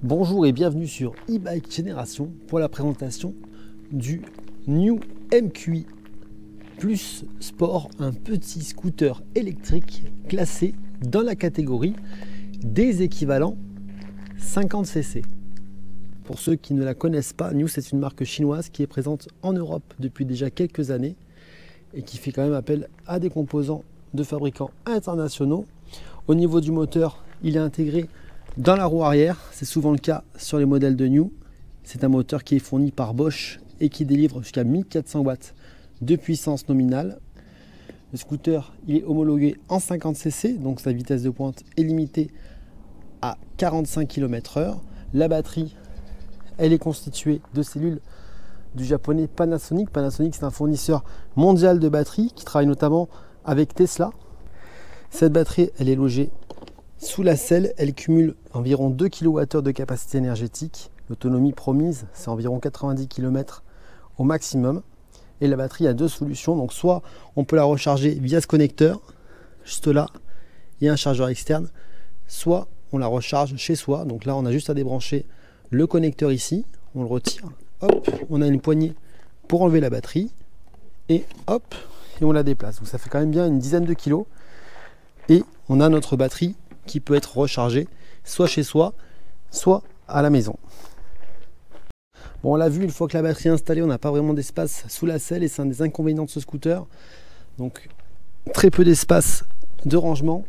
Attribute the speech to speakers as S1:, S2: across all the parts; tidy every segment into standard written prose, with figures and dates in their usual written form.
S1: Bonjour et bienvenue sur e-bike Génération pour la présentation du New MQi Plus Sport, un petit scooter électrique classé dans la catégorie des équivalents 50cc. Pour ceux qui ne la connaissent pas, New c'est une marque chinoise qui est présente en Europe depuis déjà quelques années et qui fait quand même appel à des composants de fabricants internationaux. Au niveau du moteur, il est intégré dans la roue arrière, c'est souvent le cas sur les modèles de New. C'est un moteur qui est fourni par Bosch et qui délivre jusqu'à 1400 watts de puissance nominale. Le scooter il est homologué en 50cc, donc sa vitesse de pointe est limitée à 45 km/h. La batterie, elle est constituée de cellules du japonais Panasonic. Panasonic, c'est un fournisseur mondial de batteries qui travaille notamment avec Tesla. Cette batterie, elle est logée sous la selle, elle cumule environ 2 kWh de capacité énergétique. L'autonomie promise, c'est environ 90 km au maximum. Et la batterie a deux solutions. Donc soit on peut la recharger via ce connecteur, juste là, il y a un chargeur externe, soit on la recharge chez soi. Donc là, on a juste à débrancher le connecteur ici, on le retire, hop, on a une poignée pour enlever la batterie, et hop, et on la déplace. Donc ça fait quand même bien une dizaine de kilos. Et on a notre batterie qui peut être rechargé soit chez soi, soit à la maison. Bon, on l'a vu, une fois que la batterie est installée, on n'a pas vraiment d'espace sous la selle et c'est un des inconvénients de ce scooter. Donc très peu d'espace de rangement.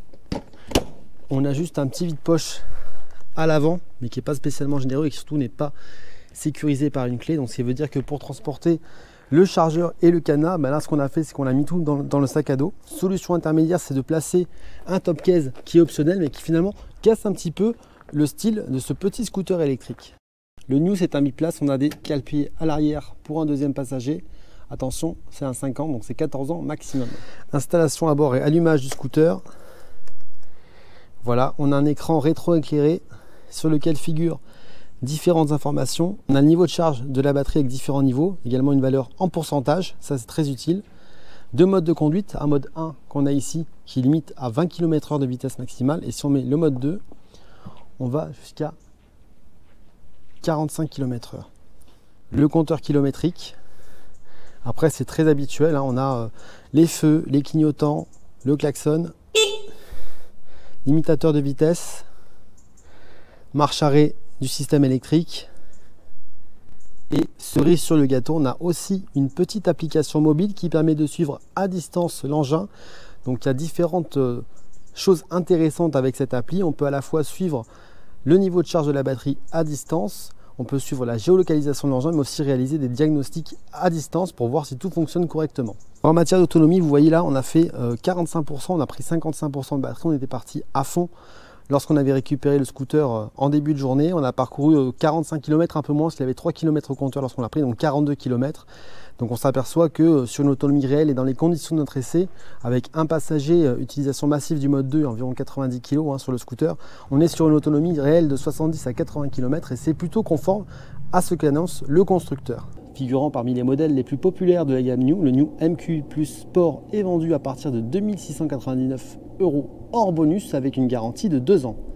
S1: On a juste un petit vide-poche à l'avant, mais qui n'est pas spécialement généreux et qui surtout n'est pas sécurisé par une clé. Donc ce qui veut dire que pour transporter le chargeur et le cadenas, là ce qu'on a fait, c'est qu'on a mis tout dans le sac à dos. Solution intermédiaire, c'est de placer un top case qui est optionnel, mais qui finalement casse un petit peu le style de ce petit scooter électrique. Le New, c'est un biplace, on a des cale-pieds à l'arrière pour un deuxième passager. Attention, c'est un 5 ans, donc c'est 14 ans maximum. Installation à bord et allumage du scooter. Voilà, on a un écran rétro-éclairé sur lequel figurent différentes informations. On a le niveau de charge de la batterie avec différents niveaux, également une valeur en pourcentage, ça c'est très utile. Deux modes de conduite, un mode 1 qu'on a ici qui limite à 20 km/h de vitesse maximale, et si on met le mode 2, on va jusqu'à 45 km/h. Le compteur kilométrique, après c'est très habituel, on a les feux, les clignotants, le klaxon, limitateur de vitesse, marche arrêt du système électrique. Et cerise sur le gâteau, on a aussi une petite application mobile qui permet de suivre à distance l'engin. Donc il y a différentes choses intéressantes avec cette appli. On peut à la fois suivre le niveau de charge de la batterie à distance, on peut suivre la géolocalisation de l'engin, mais aussi réaliser des diagnostics à distance pour voir si tout fonctionne correctement. En matière d'autonomie, vous voyez là, on a fait 45%, on a pris 55% de batterie, on était parti à fond. Lorsqu'on avait récupéré le scooter en début de journée, on a parcouru 45 km, un peu moins, parce qu'il y avait 3 km au compteur lorsqu'on l'a pris, donc 42 km. Donc on s'aperçoit que sur une autonomie réelle et dans les conditions de notre essai, avec un passager, utilisation massive du mode 2, environ 90 kg sur le scooter, on est sur une autonomie réelle de 70 à 80 km et c'est plutôt conforme à ce qu'annonce le constructeur. Figurant parmi les modèles les plus populaires de la gamme New, le New MQi Plus Sport est vendu à partir de 2 699 € hors bonus avec une garantie de 2 ans.